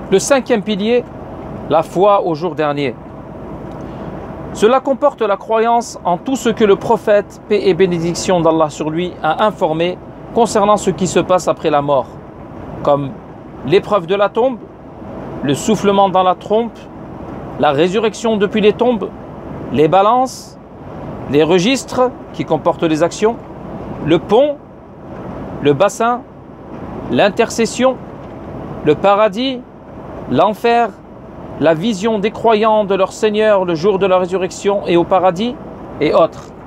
Le cinquième pilier, la foi au jour dernier. Cela comporte la croyance en tout ce que le prophète, paix et bénédiction d'Allah sur lui, a informé concernant ce qui se passe après la mort, comme l'épreuve de la tombe, le soufflement dans la trompe, la résurrection depuis les tombes, les balances, les registres qui comportent les actions, le pont, le bassin, l'intercession, le paradis, l'enfer, la vision des croyants de leur Seigneur le jour de la résurrection et au paradis, et autres.